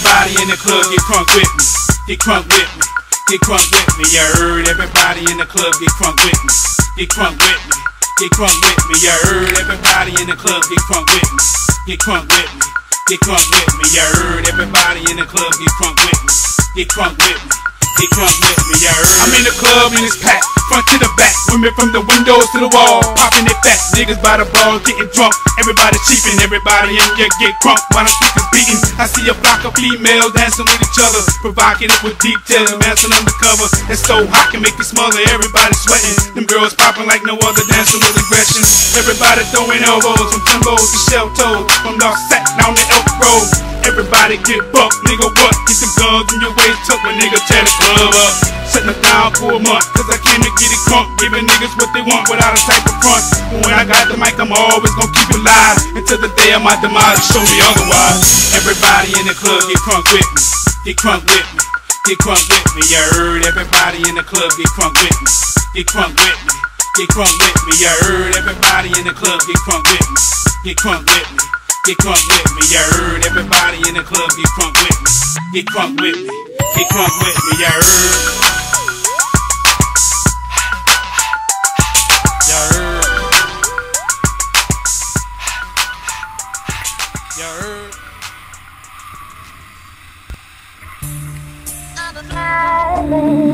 Everybody in the club get crunk with me. Get crunk with me. Get crunk with me. You heard? Everybody in the club get crunk with me. Get crunk with me. Get crunk with me. You heard? Everybody in the club get crunk with me. Get crunk with me. Get crunk with me. You heard? Everybody in the club get crunk with me. Get crunk with me. Get crunk with me. You heard? I'm in the club and it's packed, front to the back. Women from the windows to the wall, popping it fat. Niggas by the bar getting drunk. Everybody cheaping, everybody in here get crunk while the speakers beating. I see a flock of females dancing with each other, provocative with details, dancing undercover. It's so hot can make you smother. Everybody sweating. Them girls popping like no other, dancing with aggression. Everybody throwing elbows from Timbos to shell toes, from Lautaret down the Elk Road. Everybody get bucked, nigga what? Get them guns in your waist tucked when nigga tear the club up. Shutting us down for a month, cause I came to get it crunk, giving niggas what they want without a type of front. But when I got the mic, I'm always gonna keep it live until the day of my demise, show me otherwise. Everybody in the club get crunk with me. Get crunk with me. Get crunk with me. You heard? Everybody in the club get crunk with me. Get crunk with me. Get crunk with me. You heard? Everybody in the club get crunk with me. Get crunk with me. Get crunk with me. You heard? Everybody in the club get crunk with me. Get crunk with me. Get crunk with me. You heard? You heard? You heard?